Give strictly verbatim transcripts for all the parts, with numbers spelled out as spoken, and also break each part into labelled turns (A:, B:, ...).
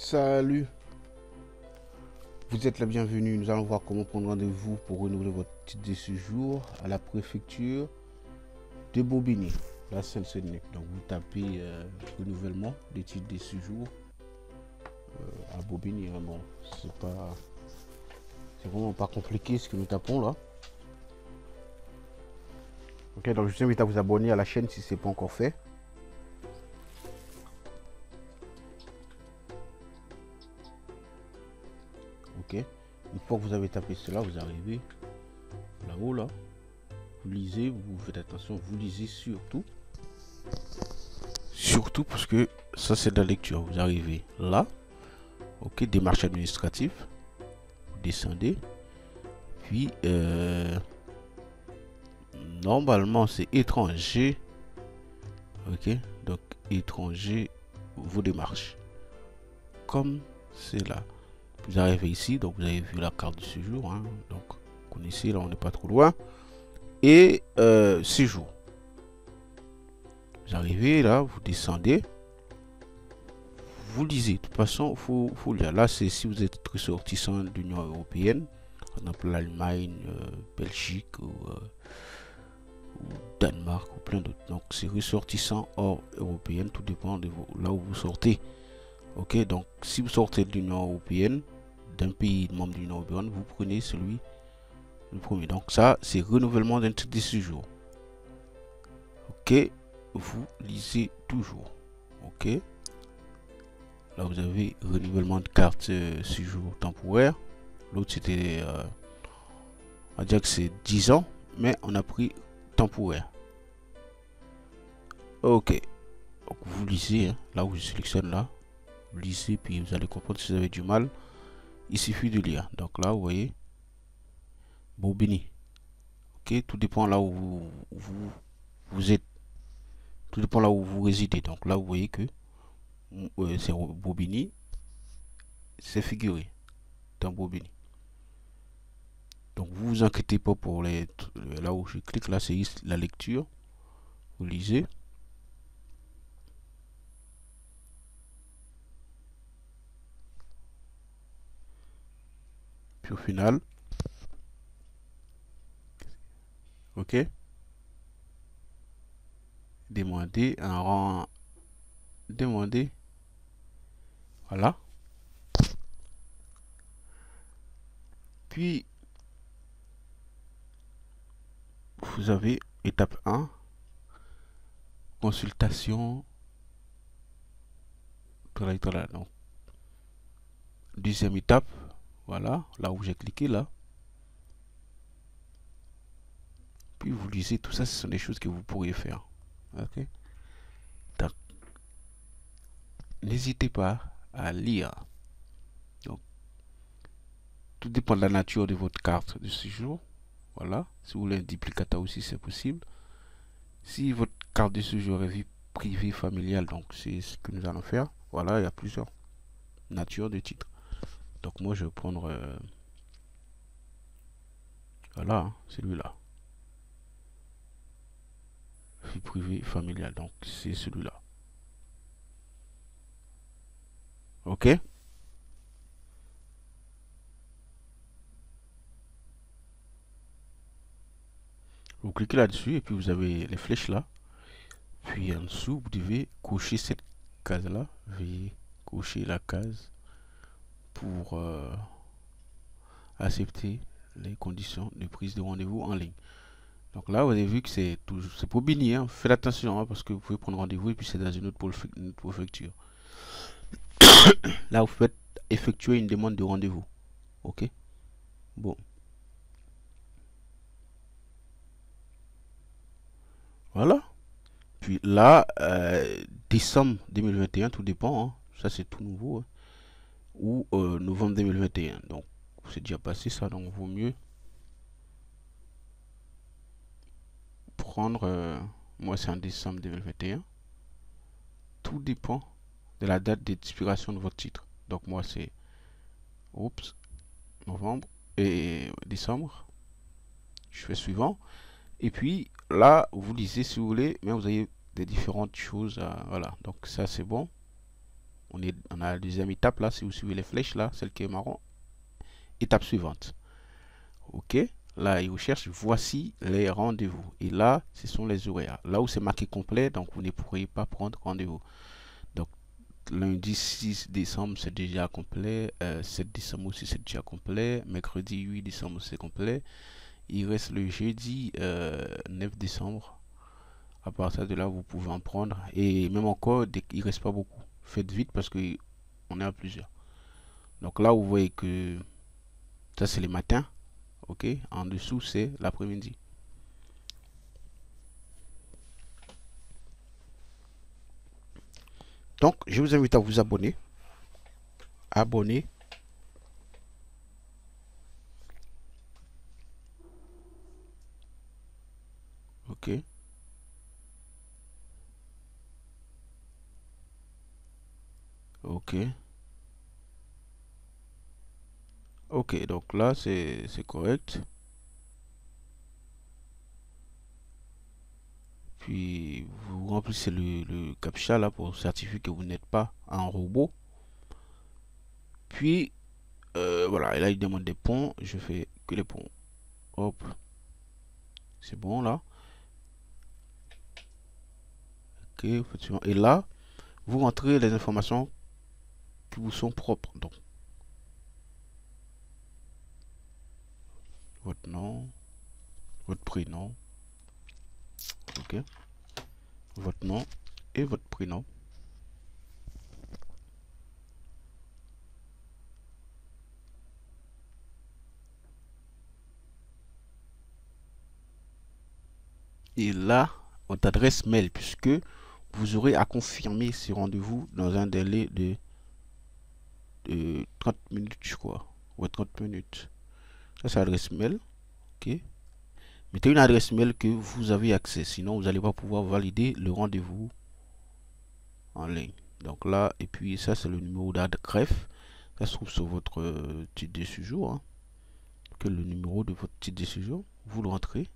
A: Salut, vous êtes la bienvenue. Nous allons voir comment prendre rendez-vous pour renouveler votre titre de séjour à la préfecture de Bobigny, la Seine-Saint-Denis. Donc vous tapez euh, renouvellement des titres de séjour euh, à Bobigny. Hein. Bon, c'est pas, c'est vraiment pas compliqué ce que nous tapons là. Ok, donc je vous invite à vous abonner à la chaîne si ce n'est pas encore fait. Ok, une fois que vous avez tapé cela, vous arrivez là-haut là, vous lisez, vous faites attention, vous lisez surtout, surtout parce que ça c'est de la lecture. Vous arrivez là, ok, démarche administrative, vous descendez, puis euh, normalement c'est étranger, ok, donc étranger, vos démarches, comme c'est là. Vous arrivez ici, donc vous avez vu la carte de séjour, hein, donc vous connaissez, là on n'est pas trop loin. Et euh, séjour. Vous arrivez là, vous descendez, vous lisez. De toute façon, il faut, faut lire. Là, c'est si vous êtes ressortissant de l'Union européenne, par exemple l'Allemagne, euh, Belgique ou, euh, ou Danemark ou plein d'autres. Donc c'est ressortissant hors européenne, tout dépend de vous, là où vous sortez. Ok, donc si vous sortez de l'Union européenne, d'un pays membre de l'Union européenne, vous prenez celui le premier. Donc ça, c'est renouvellement d'un titre de séjour. Ok, vous lisez toujours. Ok, là vous avez renouvellement de carte euh, séjour temporaire. L'autre c'était, euh, on va dire que c'est dix ans, mais on a pris temporaire. Ok, donc vous lisez, hein, là où je sélectionne là, vous lisez, puis vous allez comprendre si vous avez du mal. Il suffit de lire. Donc là, vous voyez, Bobigny. Ok, tout dépend là où vous, vous, vous êtes. Tout dépend là où vous résidez. Donc là, vous voyez que euh, c'est Bobigny. C'est figuré dans Bobigny. Donc vous vous inquiétez pas pour les... Là où je clique, là, c'est la lecture. Vous lisez. Puis au final, ok, demander un rang, demander, voilà. Puis vous avez étape un, consultation. Donc deuxième étape, voilà, là où j'ai cliqué là. Puis vous lisez tout ça, ce sont des choses que vous pourriez faire. Ok. Donc n'hésitez pas à lire. Donc tout dépend de la nature de votre carte de séjour. Voilà, si vous voulez un duplicata aussi, c'est possible. Si votre carte de séjour est vie privée familiale, donc c'est ce que nous allons faire. Voilà, il y a plusieurs natures de titres. Donc moi, je vais prendre, euh, voilà, hein, celui-là. Vie privée familiale, donc c'est celui-là. Ok. Vous cliquez là-dessus et puis vous avez les flèches là. Puis en dessous, vous devez cocher cette case-là. Veuillez cocher la case pour euh, accepter les conditions de prise de rendez-vous en ligne. Donc là, vous avez vu que c'est toujours c'est pour Bobigny. Hein. Faites attention hein, parce que vous pouvez prendre rendez-vous et puis c'est dans une autre préfecture. Là, vous faites effectuer une demande de rendez-vous. Ok. Bon. Voilà. Puis là, euh, décembre deux mille vingt et un, tout dépend. Hein. Ça, c'est tout nouveau. Hein. Ou euh, novembre deux mille vingt et un. Donc, c'est déjà passé ça. Donc, vaut mieux prendre. Euh, moi, c'est en décembre deux mille vingt et un. Tout dépend de la date d'expiration de votre titre. Donc, moi, c'est. Oups. Novembre et décembre. Je fais suivant. Et puis, là, vous lisez si vous voulez. Mais vous avez des différentes choses. À, voilà. Donc, ça, c'est bon. On est on a la deuxième étape là, si vous suivez les flèches là, celle qui est marron. Étape suivante. Ok, là il recherche voici les rendez-vous. Et là, ce sont les horaires. Là où c'est marqué complet, donc vous ne pourrez pas prendre rendez-vous. Donc lundi six décembre c'est déjà complet, euh, sept décembre aussi c'est déjà complet, mercredi huit décembre c'est complet. Il reste le jeudi euh, neuf décembre. À partir de là, vous pouvez en prendre. Et même encore, il ne reste pas beaucoup. Faites vite parce que on est à plusieurs. Donc là, vous voyez que ça, c'est les matins. Ok. En dessous, c'est l'après-midi. Donc, je vous invite à vous abonner. Abonner. Ok. Ok. Ok. Donc là, c'est correct. Puis, vous remplissez le, le captcha là pour certifier que vous n'êtes pas un robot. Puis, euh, voilà. Et là, il demande des ponts. Je fais que les ponts. Hop. C'est bon là. Ok. Et là, vous rentrez les informations qui vous sont propres. Donc, votre nom, votre prénom. Ok. Votre nom et votre prénom. Et là, votre adresse mail, puisque vous aurez à confirmer ces rendez-vous dans un délai de, de trente minutes, je crois. Ou trente minutes. Ça, c'est l'adresse mail. Ok. Mettez une adresse mail que vous avez accès. Sinon, vous n'allez pas pouvoir valider le rendez-vous en ligne. Donc là, et puis ça, c'est le numéro d'adresse. Ça se trouve sur votre euh, titre de séjour. Hein. Que le numéro de votre titre de séjour. Vous le rentrez.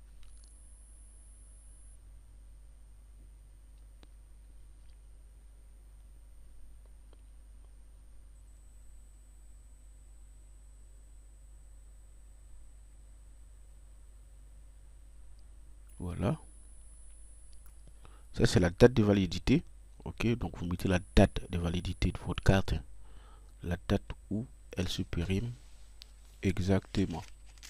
A: Voilà. Ça, c'est la date de validité. Ok, donc vous mettez la date de validité de votre carte. La date où elle se périme exactement.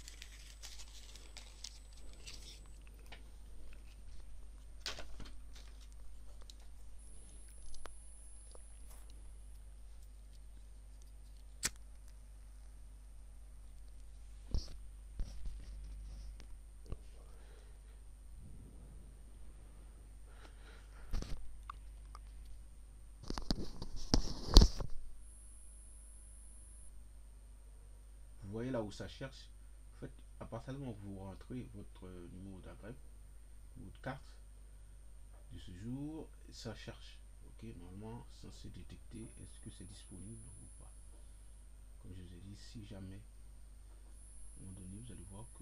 A: Vous voyez là où ça cherche. En fait, à partir du moment où vous rentrez votre numéro d'adresse, votre carte de séjour, ça cherche. Ok, normalement, censé détecter est-ce que c'est disponible ou pas. Comme je vous ai dit, si jamais, à un moment donné, vous allez voir que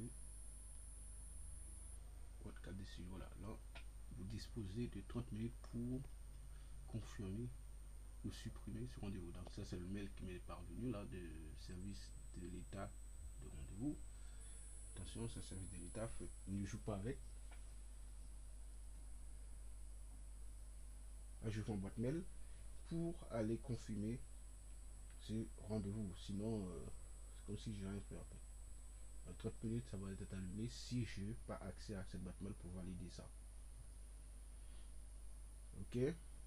A: votre carte de séjour, là, là, vous disposez de trente minutes pour confirmer ou supprimer ce rendez-vous. Donc ça, c'est le mail qui m'est parvenu là de service de l'État de rendez-vous. Attention, c'est service de l'État, ne joue pas avec. Ajoute en boîte mail pour aller confirmer ce rendez-vous. Sinon, euh, c'est comme si j'ai rien fait après. En trente minutes, ça va être allumé si je n'ai pas accès à cette boîte mail pour valider ça. Ok.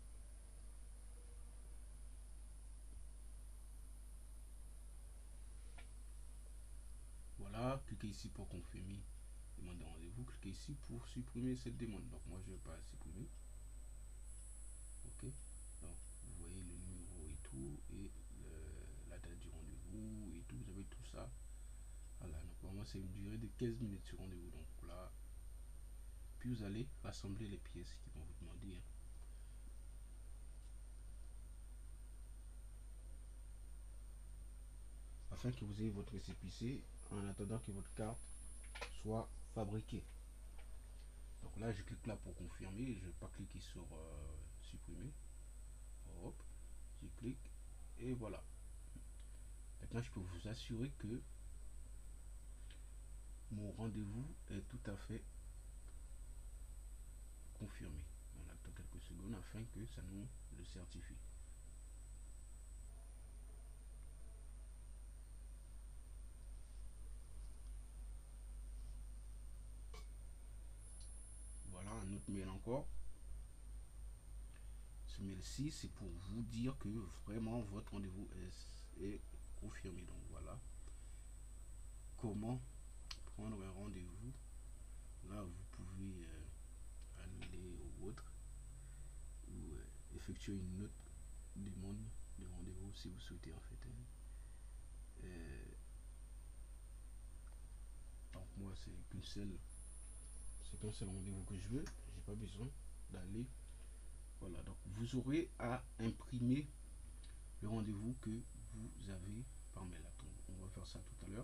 A: Voilà, cliquez ici pour confirmer demande de rendez-vous. Cliquez ici pour supprimer cette demande. Donc moi je ne vais pas supprimer. Ok. Donc vous voyez le numéro et tout et le, la date du rendez-vous et tout. Vous avez tout ça. Voilà. Donc normalement c'est une durée de quinze minutes sur rendez-vous. Donc là, puis vous allez rassembler les pièces qui vont vous demander. Hein. Afin que vous ayez votre récépissé en attendant que votre carte soit fabriquée. Donc là, je clique là pour confirmer. Je ne vais pas cliquer sur euh, supprimer. Hop, Je clique et voilà. Maintenant, je peux vous assurer que mon rendez-vous est tout à fait confirmé. On attend quelques secondes afin que ça nous le certifie. Voilà un autre mail encore. Ce mail-ci, c'est pour vous dire que vraiment votre rendez-vous est, est confirmé. Donc voilà comment prendre un rendez-vous. Là, vous pouvez euh, annuler ou autre, ou euh, effectuer une autre demande de rendez-vous si vous souhaitez en fait. Hein. Euh, donc moi, c'est qu'une seule, c'est qu'un seul rendez-vous que je veux. J'ai pas besoin d'aller. Voilà, donc vous aurez à imprimer le rendez-vous que vous avez par mail. Attends, on va faire ça tout à l'heure.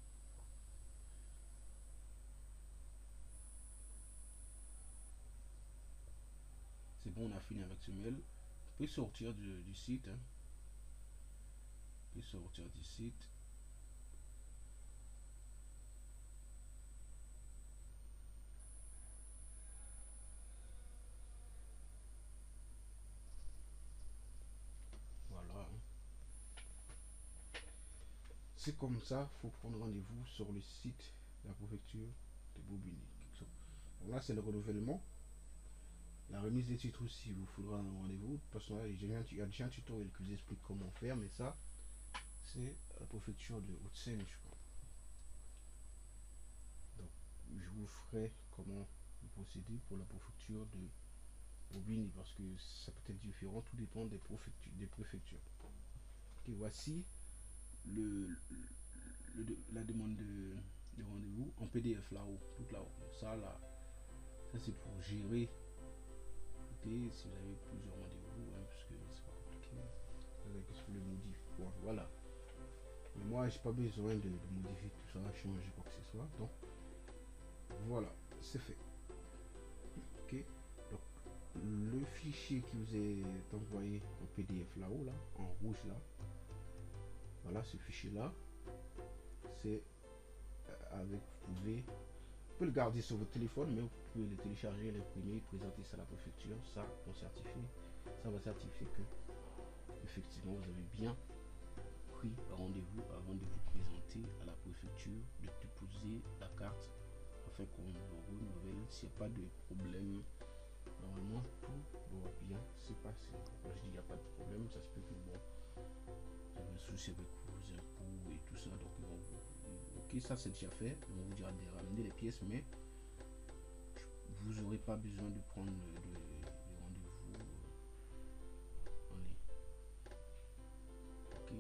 A: C'est bon, on a fini avec ce mail. Vous pouvez sortir du, du site. Hein. Vous pouvez sortir du site. Voilà. C'est comme ça, il faut prendre rendez-vous sur le site de la préfecture de Bobigny. Donc là, c'est le renouvellement. La remise des titres aussi, il vous faudra un rendez-vous. Parce qu'il y a déjà un tutoriel qui vous explique comment faire, mais ça, c'est la préfecture de Haute-Seine, je crois. Donc, je vous ferai comment procéder pour la préfecture de Bobigny, parce que ça peut être différent, tout dépend des préfectures. Des préfectures. Ok, voici le, le, la demande de, de rendez-vous en P D F là-haut, tout là-haut. Ça, là, ça c'est pour gérer. Écoutez, si vous avez plusieurs rendez-vous, hein, parce que c'est pas compliqué. Vous avez qu'est-ce que le modifier. Bon, voilà. Mais moi, j'ai pas besoin de, de modifier tout ça, changer quoi que ce soit. Donc, voilà, c'est fait. Ok. Donc, le fichier qui vous est envoyé en P D F là-haut, là, en rouge là. Voilà, ce fichier-là, c'est avec, vous pouvez, vous pouvez le garder sur votre téléphone, mais vous pouvez le télécharger, l'imprimer, présenter ça à la préfecture. Ça, on certifie, ça va certifier que effectivement vous avez bien pris rendez-vous avant de vous présenter à la préfecture, de déposer la carte afin qu'on vous renouvelle. S'il n'y a pas de problème, normalement tout va bien se passer. Quand je dis il n'y a pas de problème, ça se peut que bon, vous avez un souci avec vos impôts et tout ça, donc ils vont vous, ok, ça c'est déjà fait, on vous dira de ramener les pièces, mais vous n'aurez pas besoin de prendre le, le, le rendez-vous en ligne. Ok,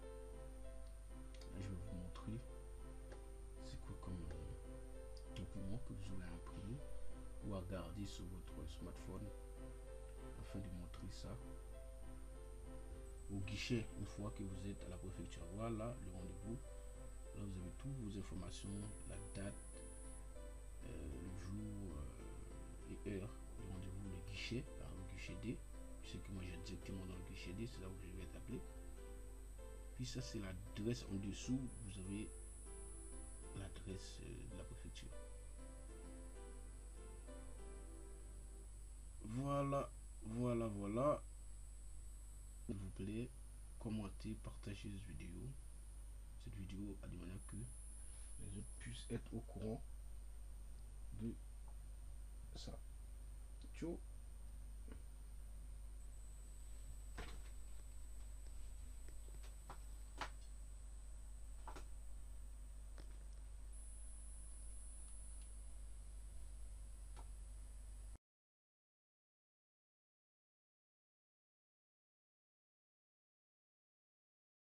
A: là je vais vous montrer c'est quoi comme euh, document que vous aurez imprimé ou à garder sur votre smartphone afin de montrer ça au guichet une fois que vous êtes à la préfecture. Voilà le rendez-vous. Là vous avez toutes vos informations, la date, euh, le jour euh, et heure du rendez-vous, le guichet, alors le guichet D. Je sais que moi j'ai directement dans le guichet D, c'est là où je vais t'appeler. Puis ça c'est l'adresse en dessous, vous avez l'adresse euh, de la préfecture. Voilà, voilà, voilà. S'il vous plaît, commentez, partagez cette vidéo. Cette vidéo à de manière que les autres puissent être au courant de ça. Ciao.